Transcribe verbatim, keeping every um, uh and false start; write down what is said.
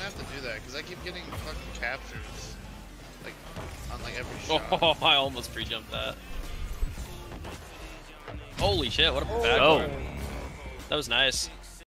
have to do that because I keep getting fucking captures, like on like every shot. Oh, I almost pre-jumped that. Holy shit! What a Oh. backboard. Oh. That was nice.